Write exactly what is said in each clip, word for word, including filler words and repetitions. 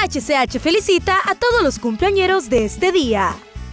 H C H felicita a todos los cumpleañeros de este día.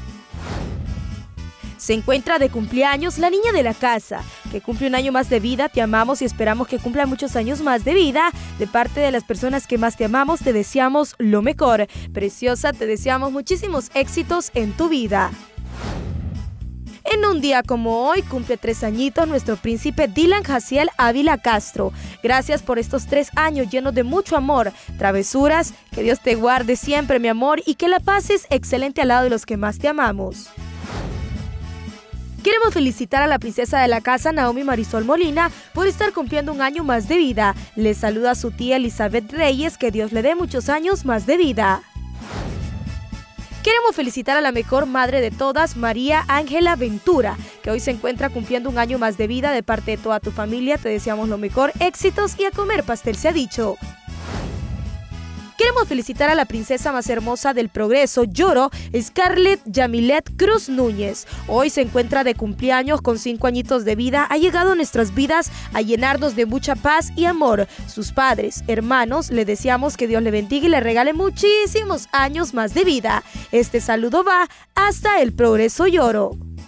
Se encuentra de cumpleaños la niña de la casa, que cumple un año más de vida. Te amamos y esperamos que cumpla muchos años más de vida. De parte de las personas que más te amamos, te deseamos lo mejor. Preciosa, te deseamos muchísimos éxitos en tu vida. En un día como hoy, cumple tres añitos nuestro príncipe Dylan Jaciel Ávila Castro. Gracias por estos tres años llenos de mucho amor, travesuras, que Dios te guarde siempre, mi amor, y que la pases excelente al lado de los que más te amamos. Queremos felicitar a la princesa de la casa, Naomi Marisol Molina, por estar cumpliendo un año más de vida. Le saluda a su tía Elizabeth Reyes, que Dios le dé muchos años más de vida. Queremos felicitar a la mejor madre de todas, María Ángela Ventura, que hoy se encuentra cumpliendo un año más de vida. De parte de toda tu familia, te deseamos lo mejor, éxitos y a comer pastel se ha dicho. Queremos felicitar a la princesa más hermosa del progreso, Lloro, Scarlett Yamilet Cruz Núñez. Hoy se encuentra de cumpleaños con cinco añitos de vida. Ha llegado a nuestras vidas a llenarnos de mucha paz y amor. Sus padres, hermanos, le deseamos que Dios le bendiga y le regale muchísimos años más de vida. Este saludo va hasta el progreso Lloro.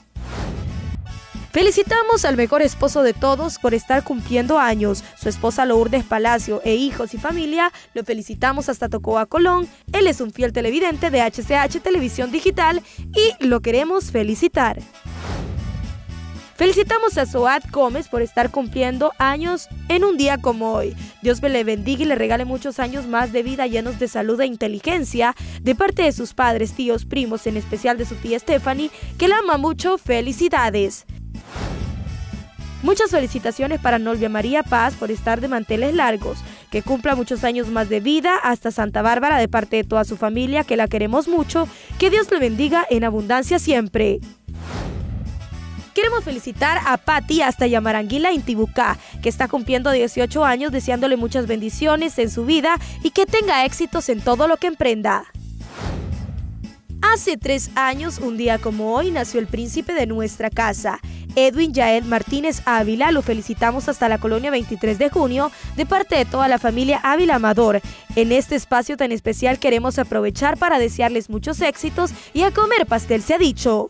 Felicitamos al mejor esposo de todos por estar cumpliendo años. Su esposa Lourdes Palacio e hijos y familia lo felicitamos hasta Tocoa, Colón. Él es un fiel televidente de H C H Televisión Digital y lo queremos felicitar. Felicitamos a Zoad Gómez por estar cumpliendo años en un día como hoy. Dios le bendiga y le regale muchos años más de vida llenos de salud e inteligencia. De parte de sus padres, tíos, primos, en especial de su tía Stephanie, que la ama mucho, felicidades. Muchas felicitaciones para Nolvia María Paz por estar de manteles largos, que cumpla muchos años más de vida hasta Santa Bárbara, de parte de toda su familia, que la queremos mucho, que Dios le bendiga en abundancia siempre. Queremos felicitar a Patti hasta Yamaranguila, Intibucá, que está cumpliendo dieciocho años, deseándole muchas bendiciones en su vida y que tenga éxitos en todo lo que emprenda. Hace tres años, un día como hoy, nació el príncipe de nuestra casa, Edwin Yael Martínez Ávila. Lo felicitamos hasta la colonia veintitrés de junio, de parte de toda la familia Ávila Amador. En este espacio tan especial queremos aprovechar para desearles muchos éxitos y a comer pastel se ha dicho.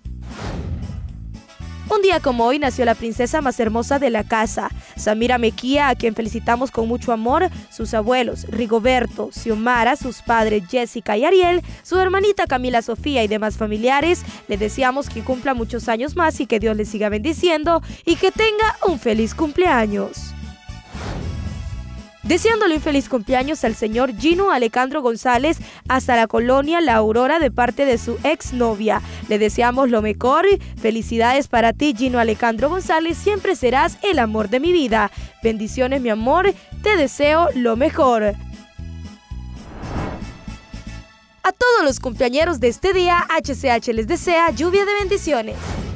Un día como hoy nació la princesa más hermosa de la casa, Samira Mequía, a quien felicitamos con mucho amor. Sus abuelos, Rigoberto, Xiomara, sus padres Jessica y Ariel, su hermanita Camila Sofía y demás familiares, le deseamos que cumpla muchos años más y que Dios le siga bendiciendo y que tenga un feliz cumpleaños. Deseándole un feliz cumpleaños al señor Gino Alejandro González hasta la colonia La Aurora, de parte de su exnovia. Le deseamos lo mejor. Felicidades para ti, Gino Alejandro González. Siempre serás el amor de mi vida. Bendiciones, mi amor. Te deseo lo mejor. A todos los cumpleañeros de este día, H C H les desea lluvia de bendiciones.